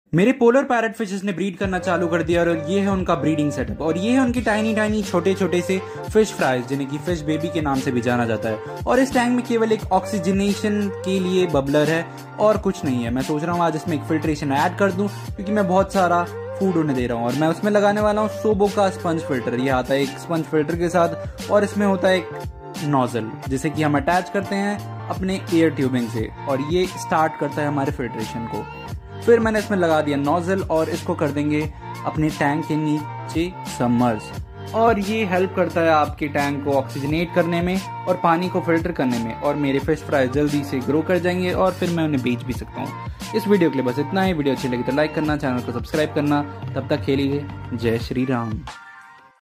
मेरे polar parrot fishes ने breed करना चालू कर दिया और ये है उनका ब्रीडिंग सेटअप और ये है उनकी टाइनी टाइनी छोटे छोटे से फिश फ्राइज जिन्हें कि फिश बेबी के नाम से भी जाना जाता है। और इस टैंक में केवल एक ऑक्सीजनेशन के लिए बबलर है और कुछ नहीं है। मैं सोच रहा हूँ आज इसमें एक फिल्ट्रेशन ऐड कर दूं क्योंकि मैं बहुत सारा फूड उन्हें दे रहा हूँ और मैं उसमें लगाने वाला हूँ सोबो का स्पंज फिल्टर। ये आता है एक स्पंज फिल्टर के साथ और इसमें होता है एक नोजल जिसे कि हम अटैच करते हैं अपने एयर ट्यूबिंग से और ये स्टार्ट करता है हमारे फिल्ट्रेशन को। फिर मैंने इसमें लगा दिया नोजल और इसको कर देंगे अपने टैंक के नीचे सबमर्ज और ये हेल्प करता है आपके टैंक को ऑक्सीजनेट करने में और पानी को फिल्टर करने में और मेरे फिश फ्राई जल्दी से ग्रो कर जाएंगे और फिर मैं उन्हें बेच भी सकता हूँ। इस वीडियो के लिए बस इतना ही। वीडियो अच्छी लगी तो लाइक करना, चैनल को सब्सक्राइब करना। तब तक खेलिए। जय श्री राम।